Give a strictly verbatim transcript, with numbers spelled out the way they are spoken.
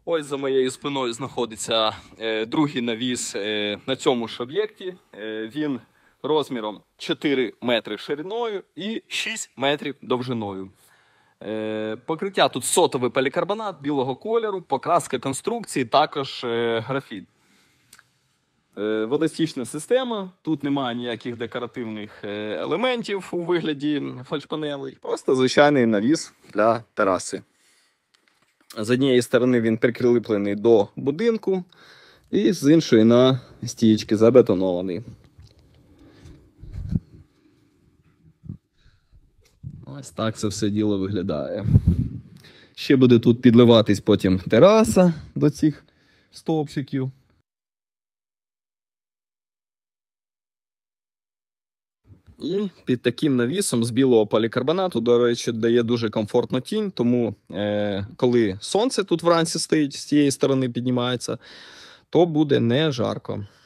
Ось за моєю спиною знаходиться е, другий навіс е, на цьому ж об'єкті. Е, він розміром чотири метри шириною і шість метрів довжиною. Е, покриття тут сотовий полікарбонат білого кольору, покраска конструкції, також е, графіт. Е, водостічна система, тут немає ніяких декоративних е, елементів у вигляді фальшпанелей, просто звичайний навіс для тераси. З однієї сторони він прикріплений до будинку, і з іншої на стієчки забетонований. Ось так це все діло виглядає. Ще буде тут підливатись потім тераса до цих стовпчиків. І під таким навісом з білого полікарбонату, до речі, дає дуже комфортну тінь, тому е, коли сонце тут вранці стоїть, з цієї сторони піднімається, то буде не жарко.